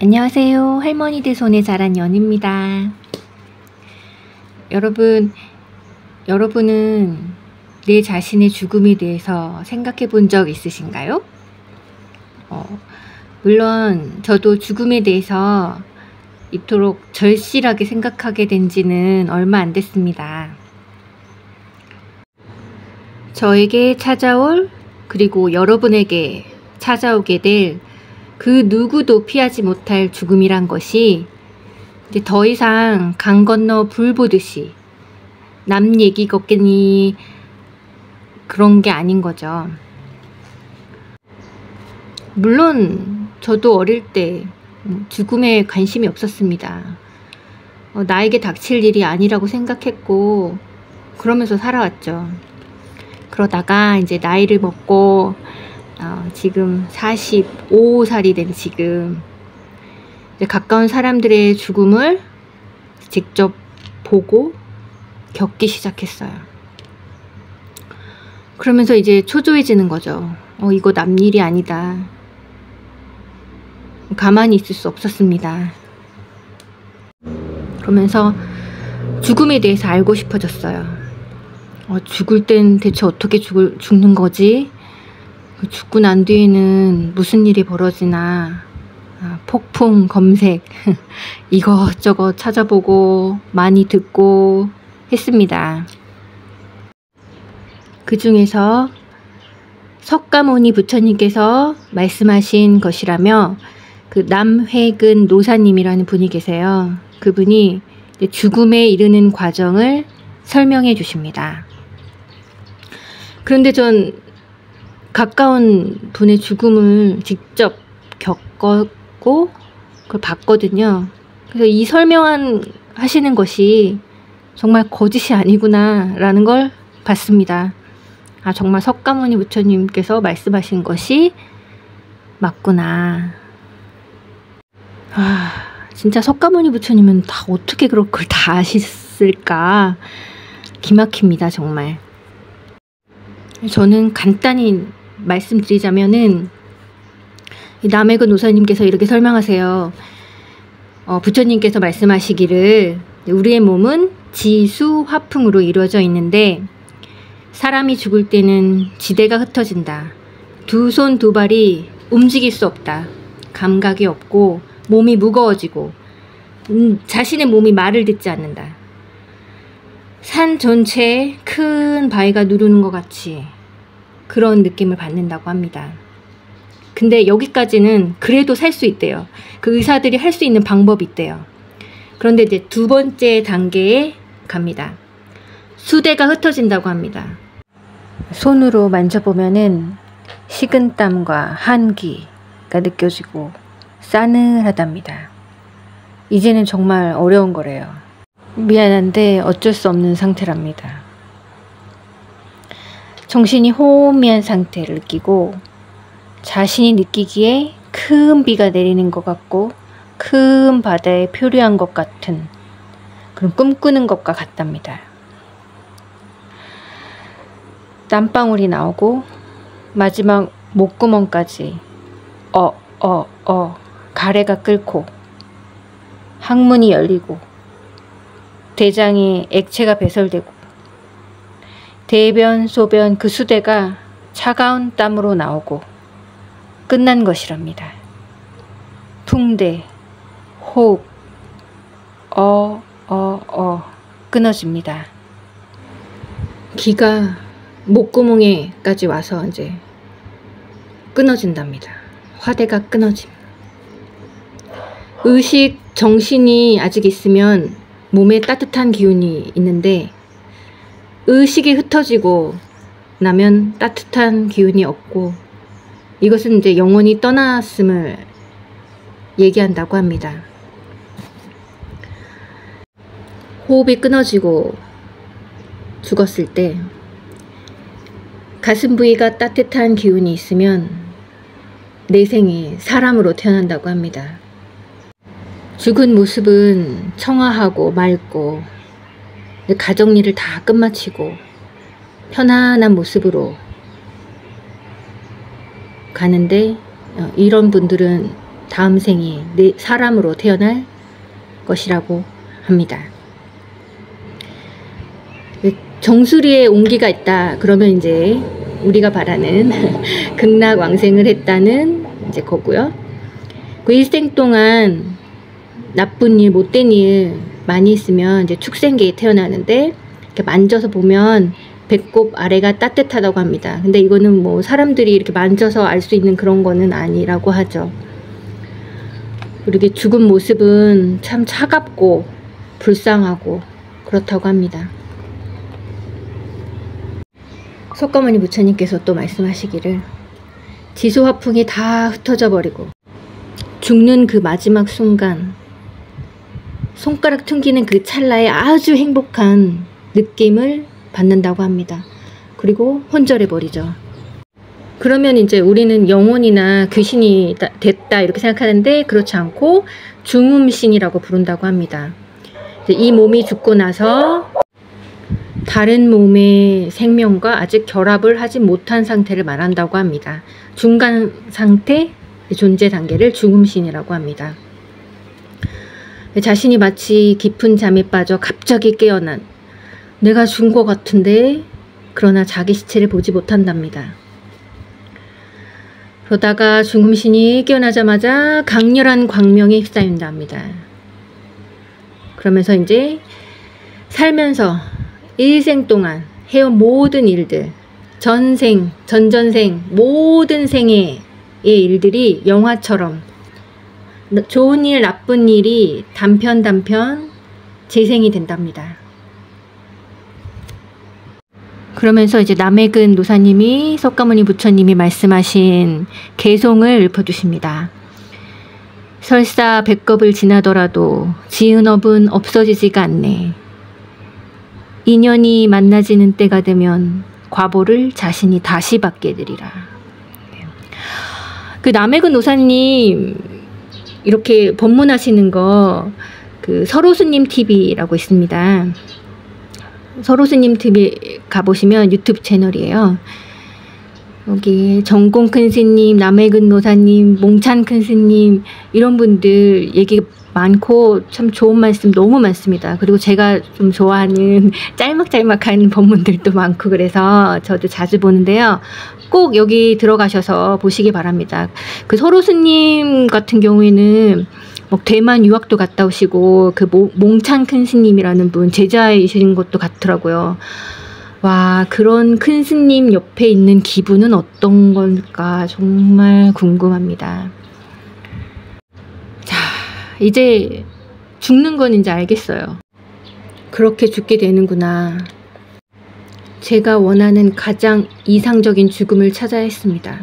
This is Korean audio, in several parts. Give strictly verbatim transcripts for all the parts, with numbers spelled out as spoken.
안녕하세요. 할머니들 손에 자란 연입니다. 여러분, 여러분은 내 자신의 죽음에 대해서 생각해 본 적 있으신가요? 어, 물론 저도 죽음에 대해서 이토록 절실하게 생각하게 된 지는 얼마 안 됐습니다. 저에게 찾아올, 그리고 여러분에게 찾아오게 될 그 누구도 피하지 못할 죽음이란 것이 이제 더 이상 강 건너 불 보듯이 남 얘기 같겠니 그런 게 아닌 거죠. 물론 저도 어릴 때 죽음에 관심이 없었습니다. 어, 나에게 닥칠 일이 아니라고 생각했고 그러면서 살아왔죠. 그러다가 이제 나이를 먹고 어, 지금 사십오 살이 된 지금 이제 가까운 사람들의 죽음을 직접 보고 겪기 시작했어요. 그러면서 이제 초조해지는 거죠. 어, 이거 남 일이 아니다. 가만히 있을 수 없었습니다. 그러면서 죽음에 대해서 알고 싶어졌어요. 어, 죽을 땐 대체 어떻게 죽을, 죽는 거지? 죽고 난 뒤에는 무슨 일이 벌어지나, 아, 폭풍 검색 이것저것 찾아보고 많이 듣고 했습니다. 그 중에서 석가모니 부처님께서 말씀하신 것이라며 그 남회근 노사님이라는 분이 계세요. 그분이 죽음에 이르는 과정을 설명해 주십니다. 그런데 전 가까운 분의 죽음을 직접 겪었고 그걸 봤거든요. 그래서 이 설명한 하시는 것이 정말 거짓이 아니구나 라는 걸 봤습니다. 아, 정말 석가모니 부처님께서 말씀하신 것이 맞구나. 아, 진짜 석가모니 부처님은 다 어떻게 그걸 다 아셨을까? 기막힙니다, 정말. 저는 간단히 말씀드리자면은 남해근 노사님께서 이렇게 설명하세요. 어, 부처님께서 말씀하시기를 우리의 몸은 지수 화풍으로 이루어져 있는데 사람이 죽을 때는 지대가 흩어진다. 두 손 두 발이 움직일 수 없다. 감각이 없고 몸이 무거워지고 음, 자신의 몸이 말을 듣지 않는다. 산 전체에 큰 바위가 누르는 것 같이 그런 느낌을 받는다고 합니다. 근데 여기까지는 그래도 살 수 있대요. 그 의사들이 할 수 있는 방법이 있대요. 그런데 이제 두 번째 단계에 갑니다. 수대가 흩어진다고 합니다. 손으로 만져보면은 식은땀과 한기가 느껴지고 싸늘하답니다. 이제는 정말 어려운 거래요. 미안한데 어쩔 수 없는 상태랍니다. 정신이 혼미한 상태를 느끼고 자신이 느끼기에 큰 비가 내리는 것 같고 큰 바다에 표류한 것 같은 그런 꿈꾸는 것과 같답니다. 땀방울이 나오고 마지막 목구멍까지 어, 어, 어 가래가 끓고 항문이 열리고 대장에 액체가 배설되고 대변, 소변 그 수대가 차가운 땀으로 나오고 끝난 것이랍니다. 풍대, 호흡, 어, 어, 어 끊어집니다. 기가 목구멍에까지 와서 이제 끊어진답니다. 화대가 끊어짐. 의식, 정신이 아직 있으면 몸에 따뜻한 기운이 있는데 의식이 흩어지고 나면 따뜻한 기운이 없고 이것은 이제 영혼이 떠났음을 얘기한다고 합니다. 호흡이 끊어지고 죽었을 때 가슴 부위가 따뜻한 기운이 있으면 내생에 사람으로 태어난다고 합니다. 죽은 모습은 청아하고 맑고 가정일을 다 끝마치고 편안한 모습으로 가는데 이런 분들은 다음 생에 내 사람으로 태어날 것이라고 합니다. 정수리에 온기가 있다 그러면 이제 우리가 바라는 극락왕생을 했다는 이제 거고요. 그 일생 동안 나쁜 일, 못된 일 많이 있으면 이제 축생계에 태어나는데, 이렇게 만져서 보면 배꼽 아래가 따뜻하다고 합니다. 근데 이거는 뭐 사람들이 이렇게 만져서 알 수 있는 그런 거는 아니라고 하죠. 이렇게 죽은 모습은 참 차갑고 불쌍하고 그렇다고 합니다. 석가모니 부처님께서 또 말씀하시기를, 지수화풍이 다 흩어져 버리고 죽는 그 마지막 순간, 손가락 튕기는 그 찰나에 아주 행복한 느낌을 받는다고 합니다. 그리고 혼절해 버리죠. 그러면 이제 우리는 영혼이나 귀신이 됐다 이렇게 생각하는데, 그렇지 않고 중음신이라고 부른다고 합니다. 이 몸이 죽고 나서 다른 몸의 생명과 아직 결합을 하지 못한 상태를 말한다고 합니다. 중간 상태 존재 단계를 중음신이라고 합니다. 자신이 마치 깊은 잠에 빠져 갑자기 깨어난, 내가 죽은 것 같은데, 그러나 자기 시체를 보지 못한답니다. 그러다가 중음신이 깨어나자마자 강렬한 광명에 휩싸인답니다. 그러면서 이제 살면서 일생 동안 해온 모든 일들, 전생, 전전생, 모든 생애의 일들이 영화처럼 좋은 일, 나쁜 일이 단편 단편 재생이 된답니다. 그러면서 이제 남해근 노사님이 석가모니 부처님이 말씀하신 개송을 읊어주십니다. 설사 백겁을 지나더라도 지은 업은 없어지지가 않네. 인연이 만나지는 때가 되면 과보를 자신이 다시 받게 되리라. 그 남해근 노사님 이렇게 법문하시는 거 그 서로스님 티비라고 있습니다. 서로스님 티비 가보시면 유튜브 채널이에요. 여기 정공 큰 스님, 남해근 노사님, 몽찬 큰 스님 이런 분들 얘기 많고 참 좋은 말씀 너무 많습니다. 그리고 제가 좀 좋아하는 짤막짤막한 법문들도 많고 그래서 저도 자주 보는데요. 꼭 여기 들어가셔서 보시기 바랍니다. 그 서로스님 같은 경우에는 뭐 대만 유학도 갔다 오시고 그 몽찬 큰 스님이라는 분 제자이신 것도 같더라고요. 와, 그런 큰 스님 옆에 있는 기분은 어떤 걸까 정말 궁금합니다. 자, 이제 죽는 건 이제 알겠어요. 그렇게 죽게 되는구나. 제가 원하는 가장 이상적인 죽음을 찾아야 했습니다.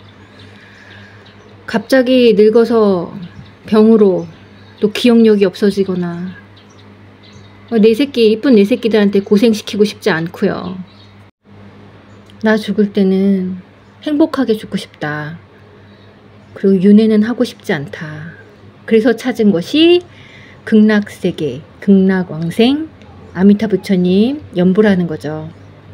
갑자기 늙어서 병으로 또 기억력이 없어지거나 내 새끼, 이쁜 내 새끼들한테 고생시키고 싶지 않고요. 나 죽을 때는 행복하게 죽고 싶다. 그리고 윤회는 하고 싶지 않다. 그래서 찾은 것이 극락세계, 극락왕생, 아미타 부처님 연부라는 거죠.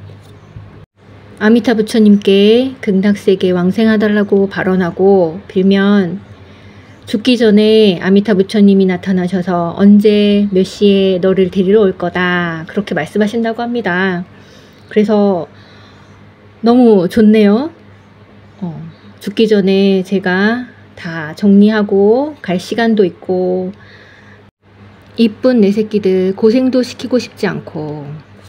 아미타 부처님께 극락세계 왕생하달라고 발언하고 빌면 죽기 전에 아미타 부처님이 나타나셔서 언제 몇 시에 너를 데리러 올 거다 그렇게 말씀하신다고 합니다. 그래서 너무 좋네요. 어, 죽기 전에 제가 다 정리하고 갈 시간도 있고 이쁜 내 새끼들 고생도 시키고 싶지 않고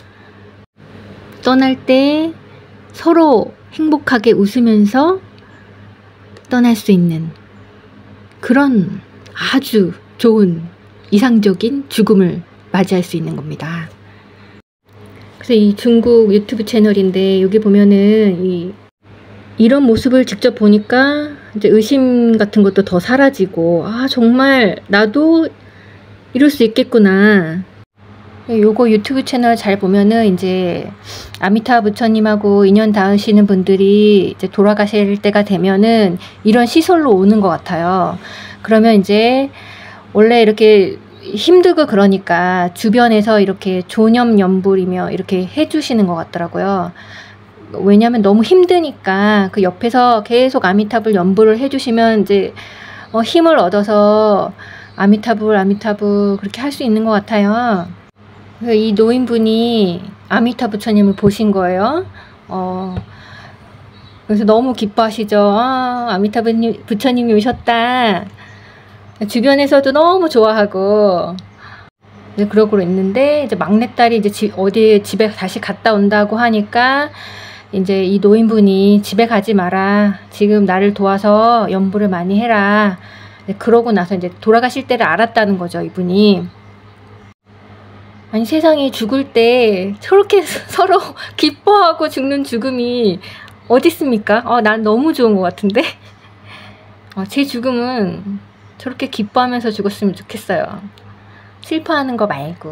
떠날 때 서로 행복하게 웃으면서 떠날 수 있는 그런 아주 좋은 이상적인 죽음을 맞이할 수 있는 겁니다. 그래서 이 중국 유튜브 채널인데 여기 보면은 이, 이런 모습을 직접 보니까 이제 의심 같은 것도 더 사라지고 아 정말 나도 이럴 수 있겠구나. 요거 유튜브 채널 잘 보면은 이제 아미타 부처님하고 인연 닿으시는 분들이 이제 돌아가실 때가 되면은 이런 시설로 오는 것 같아요. 그러면 이제 원래 이렇게 힘들고 그러니까 주변에서 이렇게 조념연불이며 이렇게 해주시는 것 같더라고요. 왜냐하면 너무 힘드니까 그 옆에서 계속 아미타불 연불을 해주시면 이제 어, 힘을 얻어서 아미타불 아미타불 그렇게 할 수 있는 것 같아요. 그래서 이 노인분이 아미타 부처님을 보신 거예요. 어, 그래서 너무 기뻐하시죠. 아, 아미타 부처님이 오셨다. 주변에서도 너무 좋아하고, 네, 그러고 있는데, 이제 막내딸이 이제 지, 어디 집에 다시 갔다 온다고 하니까, 이제 이 노인분이 집에 가지 마라. 지금 나를 도와서 연부를 많이 해라. 네, 그러고 나서 이제 돌아가실 때를 알았다는 거죠, 이분이. 아니, 세상에 죽을 때 저렇게 서로 기뻐하고 죽는 죽음이 어디 있습니까? 어, 난 너무 좋은 것 같은데? 어, 제 죽음은 저렇게 기뻐하면서 죽었으면 좋겠어요. 슬퍼하는 거 말고.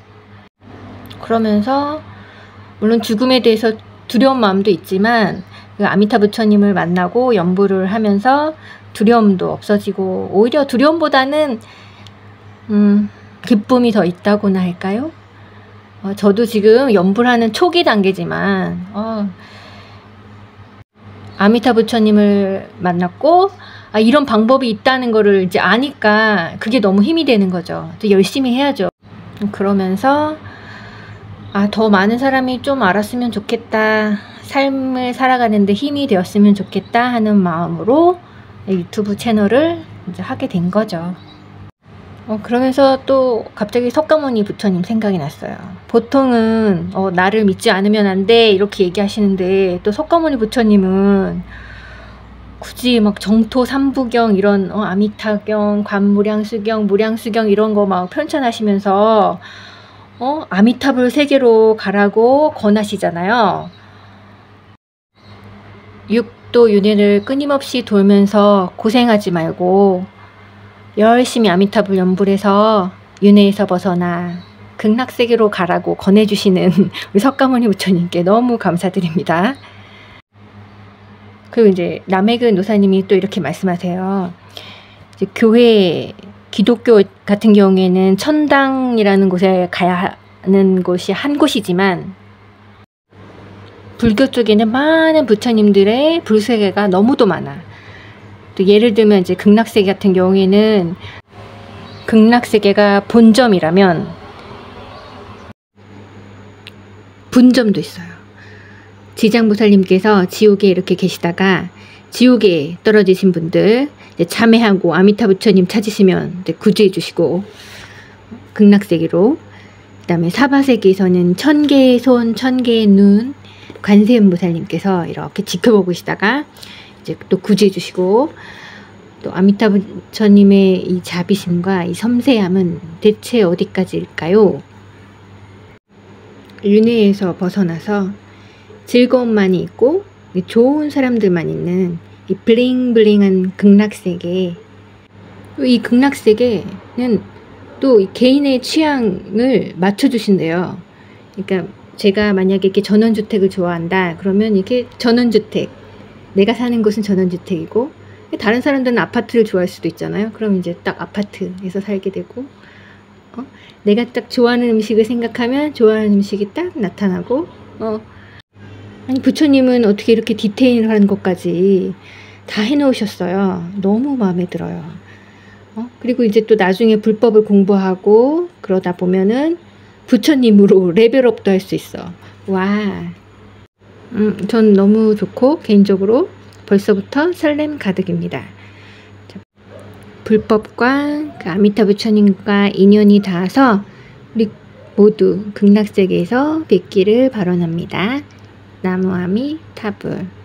그러면서 물론 죽음에 대해서 두려운 마음도 있지만 그 아미타 부처님을 만나고 연부를 하면서 두려움도 없어지고, 오히려 두려움보다는 음, 기쁨이 더 있다고나 할까요? 어, 저도 지금 연부를 하는 초기 단계지만 어, 아미타 부처님을 만났고, 아, 이런 방법이 있다는 거를 이제 아니까 그게 너무 힘이 되는 거죠. 또 열심히 해야죠. 그러면서 아, 더 많은 사람이 좀 알았으면 좋겠다, 삶을 살아가는데 힘이 되었으면 좋겠다 하는 마음으로 유튜브 채널을 이제 하게 된 거죠. 어, 그러면서 또 갑자기 석가모니 부처님 생각이 났어요. 보통은 어, 나를 믿지 않으면 안 돼 이렇게 얘기하시는데, 또 석가모니 부처님은 굳이 막 정토 삼부경 이런 어, 아미타경, 관무량수경, 무량수경 이런 거 막 편찬하시면서 어, 아미타불 세계로 가라고 권하시잖아요. 육도 윤회를 끊임없이 돌면서 고생하지 말고 열심히 아미타불 연부를 해서 윤회에서 벗어나 극락세계로 가라고 권해주시는 우리 석가모니 부처님께 너무 감사드립니다. 그리고 이제 남해근 노사님이 또 이렇게 말씀하세요. 이제 교회, 기독교 같은 경우에는 천당이라는 곳에 가야 하는 곳이 한 곳이지만, 불교 쪽에는 많은 부처님들의 불세계가 너무도 많아. 또 예를 들면 이제 극락세계 같은 경우에는 극락세계가 본점이라면 분점도 있어요. 지장보살님께서 지옥에 이렇게 계시다가 지옥에 떨어지신 분들 이제 참회하고 아미타 부처님 찾으시면 이제 구제해 주시고, 극락세계로. 그 다음에 사바세계에서는 천 개의 손, 천 개의 눈, 관세음보살님께서 이렇게 지켜보고 계시다가 이제 또 구제해 주시고, 또 아미타 부처님의 이 자비심과 이 섬세함은 대체 어디까지일까요? 윤회에서 벗어나서 즐거움만이 있고 좋은 사람들만 있는 이 블링블링한 극락세계, 이 극락세계는 또 이 개인의 취향을 맞춰주신대요. 그러니까 제가 만약에 이렇게 전원주택을 좋아한다 그러면 이렇게 전원주택, 내가 사는 곳은 전원주택이고 다른 사람들은 아파트를 좋아할 수도 있잖아요. 그럼 이제 딱 아파트에서 살게 되고, 어? 내가 딱 좋아하는 음식을 생각하면 좋아하는 음식이 딱 나타나고, 어. 아니, 부처님은 어떻게 이렇게 디테일한 것까지 다 해놓으셨어요. 너무 마음에 들어요. 어? 그리고 이제 또 나중에 불법을 공부하고 그러다 보면은 부처님으로 레벨업도 할 수 있어. 와. 음, 전 너무 좋고 개인적으로 벌써부터 설렘 가득입니다. 자, 불법과 그 아미타 부처님과 인연이 닿아서 우리 모두 극락세계에서 뵙기를 발언합니다. 나무아미타불.